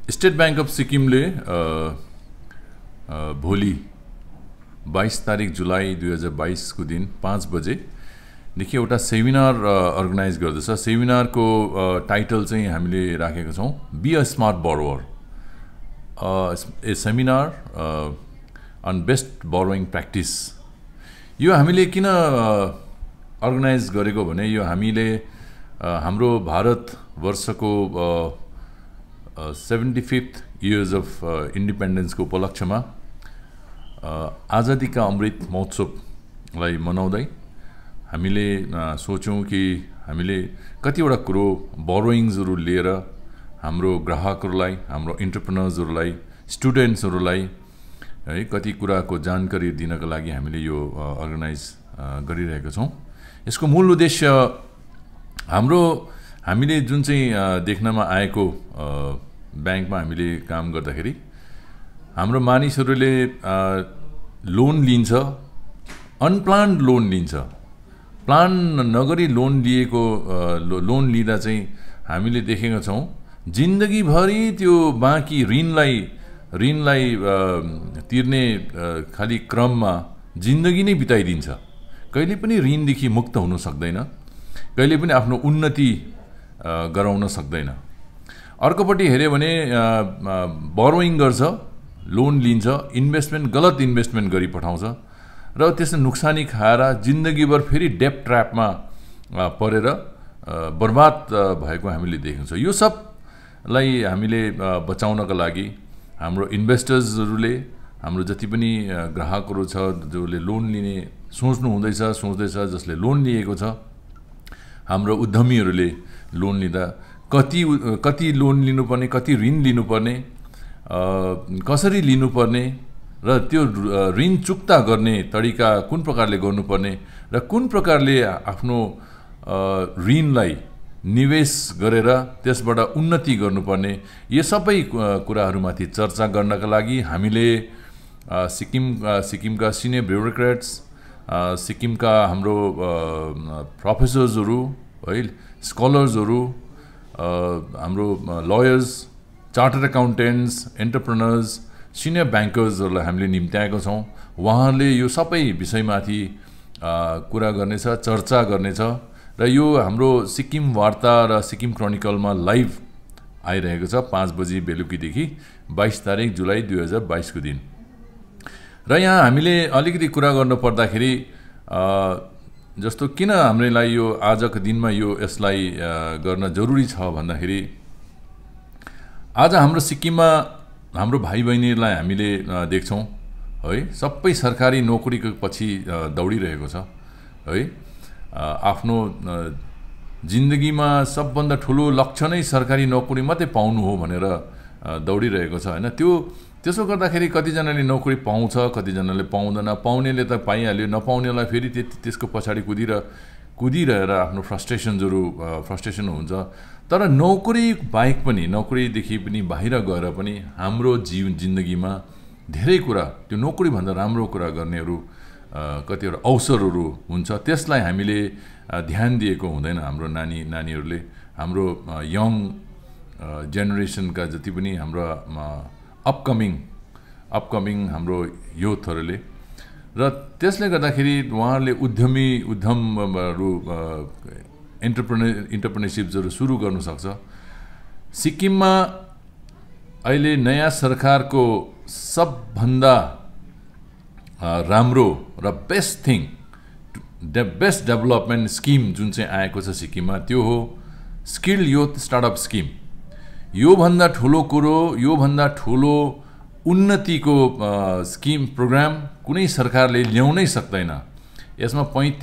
State bank of सिक्किमले भोलि 22 तारिक जुलाई 2022 को दिन 5 बजेदेखि एउटा सेमिनार अर्गनाइज गर्दैछ। सेमिनारको टाइटल चाहिँ हामीले राखेका छौँ be a smart borrower, a seminar on best borrowing practice. यो हामीले किन अर्गनाइज गरेको भने यो हामीले हाम्रो भारतवर्षको 75th इयर्स अफ इन्डिपेन्डेन्सको उपलक्ष्यमा आजादी का अमृत महोत्सवलाई मनाउँदै हामीले सोच्यौँ कि हामीले कतिवटा कुरो बोरोइङ्सहरू लिएर हाम्रो ग्राहकहरूलाई, हाम्रो एन्टरप्रेन्योर्सहरूलाई, स्टुडेन्ट्सहरूलाई है कति कुराको जानकारी दिनको लागि हामीले यो अर्गनाइज गरिरहेका छौँ। यसको मूल उद्देश्य हामीले जुन चाहिँ देख्नमा आएको ब्याङ्कमा हामीले काम गर्दाखेरि हाम्रो मानिसहरूले लोन लिन्छ, अनप्लान्ड लोन लिन्छ। प्लान नगरी लोन लोन लिँदा चाहिँ हामीले देखेका छौँ जिन्दगीभरि त्यो बाँकी ऋणलाई तिर्ने खाली क्रममा जिन्दगी नै बिताइदिन्छ। कहिले पनि ऋणदेखि मुक्त हुन सक्दैन, कहिले पनि आफ्नो उन्नति गराउन सक्दैन। अर्कोपट्टि हेऱ्यो भने बोरोइङ गर्छ, लोन लिन्छ, गलत इन्भेस्टमेन्ट गरी पठाउँछ र त्यसमा नोक्सानी खाएर जिन्दगीभर फेरि डेप ट्र्यापमा परेर बर्बाद भएको हामीले देखेको छ। यो सबलाई हामीले बचाउनका लागि हाम्रो इन्भेस्टर्सहरूले, हाम्रो जति पनि ग्राहकहरू छ जसले लोन लिने सोच्दैछ, जसले लोन लिएको छ, हाम्रो उद्यमीहरूले लोन लिँदा कति लोन लिनुपर्ने, कति ऋण लिनुपर्ने, कसरी लिनुपर्ने र त्यो ऋण चुक्ता गर्ने तरिका कुन प्रकारले गर्नुपर्ने र कुन प्रकारले आफ्नो ऋणलाई निवेश गरेर त्यसबाट उन्नति गर्नुपर्ने, यो सबै कुराहरूमाथि चर्चा गर्नका लागि हामीले सिक्किमका सिनियर ब्युरोक्रेट्स, सिक्किमका हाम्रो प्रोफेसर्सहरू है, स्कलर्सहरू, हाम्रो lawyers, chartered accountants, entrepreneurs, senior ब्याङ्कर्सहरूलाई हामीले निम्त्याएका छौँ। उहाँहरूले यो सबै विषयमाथि कुरा गर्नेछ, चर्चा गर्नेछ र यो हाम्रो सिक्किम वार्ता र सिक्किम क्रोनिकलमा लाइभ आइरहेको छ 5 बजी बेलुकीदेखि 22 तारिक जुलाई 2022 को दिन। र यहाँ हामीले अलिकति कुरा गर्नु पर्दाखेरि जस्तो किन हामीलाई यो आजको दिनमा यसलाई गर्न जरुरी छ भन्दाखेरि आज हाम्रो सिक्किममा हाम्रो भाइ बहिनीहरूलाई हामीले देख्छौँ है, सबै सरकारी नोकरीको पछि दौडिरहेको छ है। आफ्नो जिन्दगीमा सबभन्दा ठुलो लक्ष्य नै सरकारी नोकरी मात्रै पाउनु हो भनेर दौडिरहेको छ होइन। त्यसो गर्दाखेरि कतिजनाले नोकरी पाउँछ, कतिजनाले पाउँदैन। पाउनेले त पाइहाल्यो, नपाउनेलाई फेरि त्यसको पछाडि कुदिरहेर आफ्नो फ्रस्ट्रेसन हुन्छ। तर नोकरी बाहेक पनि, नोकरीदेखि पनि बाहिर गएर पनि हाम्रो जिन्दगीमा धेरै कुरा, त्यो नोकरीभन्दा राम्रो कुरा गर्नेहरू कतिवटा अवसरहरू हुन्छ, त्यसलाई हामीले ध्यान दिएको हुँदैन। हाम्रो नानीहरूले, हाम्रो यङ जेनेरेसनका जति पनि हाम्रो अपकमिङ हाम्रो युथहरूले, र त्यसले गर्दाखेरि उहाँहरूले उद्यमहरू एन्टरप्रेन्योरसिप्सहरू सुरु गर्नु सक्छ। सिक्किममा अहिले नयाँ सरकारको सबभन्दा राम्रो र बेस्ट डेभलपमेन्ट स्किम जुन चाहिँ आएको छ सिक्किममा, त्यो हो स्किल युथ स्टार्टअप स्किम। योभन्दा ठुलो कुरो, योभन्दा ठुलो उन्नतिको स्किम प्रोग्राम कुनै सरकारले ल्याउनै सक्दैन। यसमा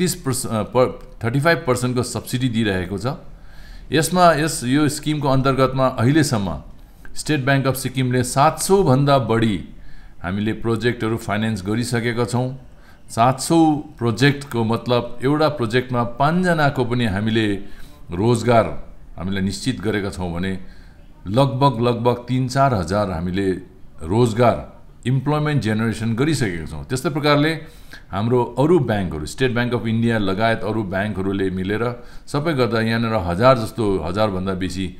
35% को सब्सिडी दिइरहेको छ। यो स्किमको अन्तर्गतमा अहिलेसम्म स्टेट ब्याङ्क अफ सिक्किमले 700 भन्दा बढी हामीले प्रोजेक्टहरू फाइनेन्स गरिसकेका छौँ। 700 प्रोजेक्टको मतलब एउटा प्रोजेक्टमा 5 जनाको पनि हामीले रोजगार हामीले निश्चित गरेका छौँ भने लगभग 3-4 हजार हामीले रोजगार इम्प्लोइमेन्ट जेनेरेसन गरिसकेका छौँ। त्यस्तै प्रकारले हाम्रो अरू ब्याङ्कहरू, स्टेट ब्याङ्क अफ इन्डिया लगायत अरू ब्याङ्कहरूले मिलेर सबै गर्दा यहाँनिर 1000 भन्दा बेसी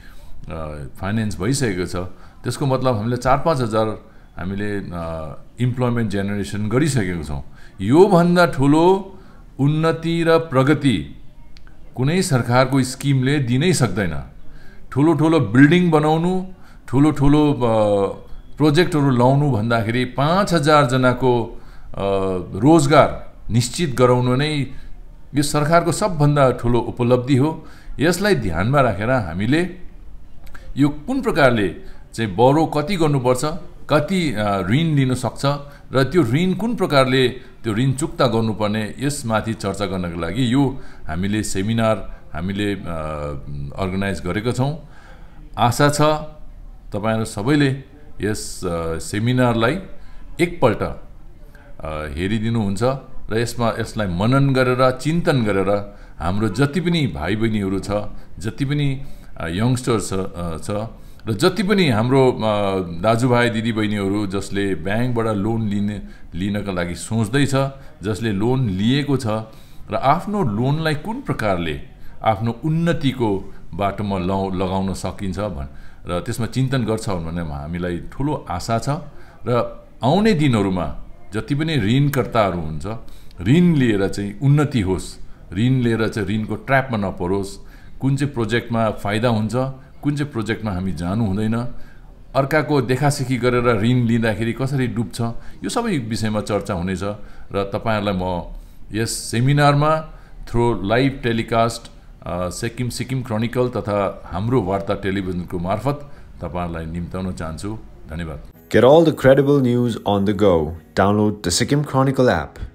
फाइनेन्स भइसकेको छ, त्यसको मतलब हामीले 4-5 हजार हामीले इम्प्लोइमेन्ट जेनेरेसन गरिसकेको छौँ। योभन्दा ठुलो उन्नति र प्रगति कुनै सरकारको स्किमले दिनै सक्दैन। ठुलो ठुलो बिल्डिङ बनाउनु, ठुलो ठुलो प्रोजेक्टहरू लाउनु भन्दाखेरि 5,000 जनाको रोजगार निश्चित गराउनु नै यो सरकारको सबभन्दा ठुलो उपलब्धि हो। यसलाई ध्यानमा राखेर हामीले यो कुन प्रकारले चाहिँ बरो कति गर्नुपर्छ, कति ऋण लिन सक्छ र त्यो ऋण कुन प्रकारले त्यो ऋण चुक्ता गर्नुपर्ने, यसमाथि चर्चा गर्नको लागि यो हामीले सेमिनार हामीले अर्गनाइज गरेका छौँ। आशा छ तपाईहरु सबैले यस सेमिनारलाई एकपल्ट हेरिदिनुहुन्छ र यसलाई मनन गरेर चिन्तन गरेर हाम्रो जति पनि भाइ बहिनीहरू छ, जति पनि यंगस्टर्स छ र जति पनि हाम्रो दाजुभाइ दिदीबहिनीहरू जसले ब्याङ्कबाट लोन लिनका लागि सोच्दैछ, जसले लोन लिएको छ र आफ्नो लोनलाई कुन प्रकारले आफ्नो उन्नतिको बाटोमा लगाउन सकिन्छ र त्यसमा चिन्तन गर्छ भन्ने हामीलाई ठुलो आशा छ। र आउने दिनहरूमा जति पनि ऋणकर्ताहरू हुन्छ, ऋण लिएर चाहिँ उन्नति होस्, ऋण लिएर चाहिँ ऋणको ट्र्यापमा नपरोस्, कुन चाहिँ प्रोजेक्टमा फाइदा हुन्छ, कुन चाहिँ प्रोजेक्टमा हामी जानु हुँदैन, अर्काको देखासेखी गरेर ऋण लिँदाखेरि कसरी डुब्छ, यो सबै विषयमा चर्चा हुनेछ। र तपाईहरुलाई म यस सेमिनारमा through live telecast Sikkim Chronicle तथा हाम्रो वार्ता टेलिभिजनको मार्फत तपाईहरुलाई निम्ताउन चाहन्छु। धन्यवाद। Get all the credible news on the go. Download the Sikkim Chronicle app.